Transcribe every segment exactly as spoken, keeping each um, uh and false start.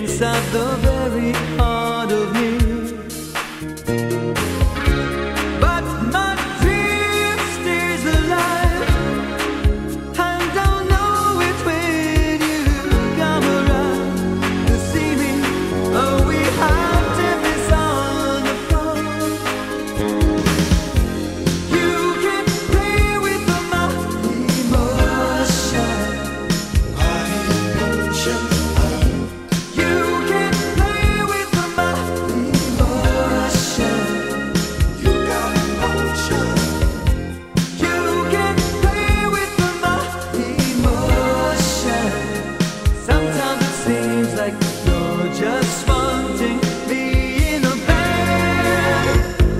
inside the very heart of me. But my dream stays alive, and I'll know it when you come around to see me. Oh, we have difference on the phone. You can play with my emotion, my emotion. You can play with my emotion. You got emotion. You can play with my emotion. Sometimes it seems like you're just wanting me in a bed.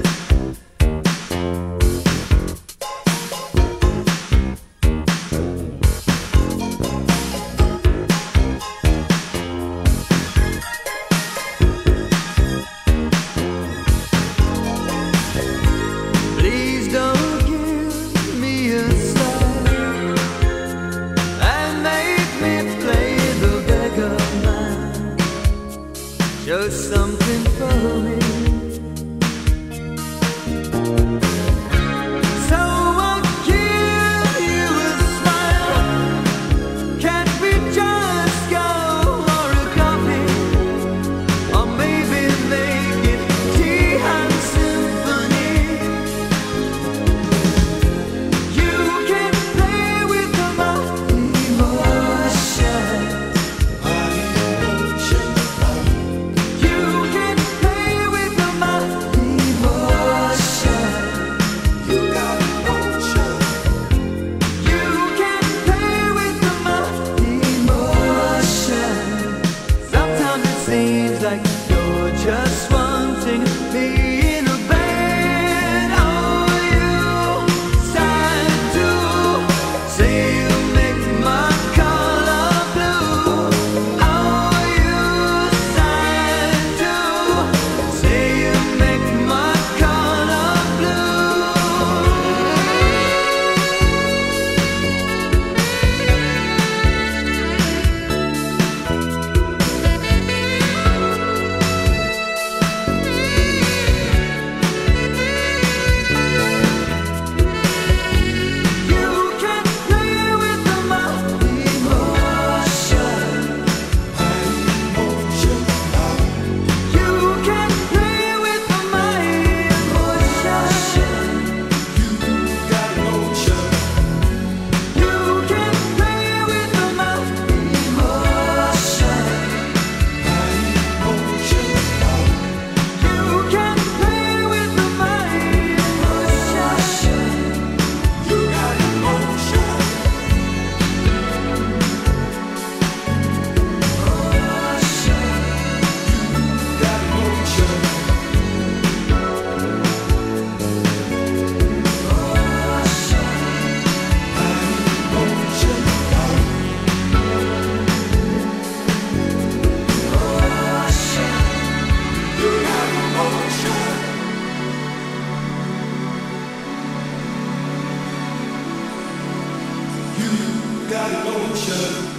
Please don't give me a sign and make me play the beggar man. Just something for me. So I'll give you a smile. Can't we just go for a coffee, or maybe make it tea and symphony? You can play with my emotion, my emotion. You can play with my emotion. You got emotion. You can play with my emotion. Sometimes it seems like you're just wanting me in a bed. Oh, you sad too. Say you make my color blue. Oh, you sad too. Say you make my color blue. You can play with my emotion, my emotion. You can play with my emotion. You got emotion. You can play with my emotion, my emotion. You can play with my emotion. You got emotion. You got emotion.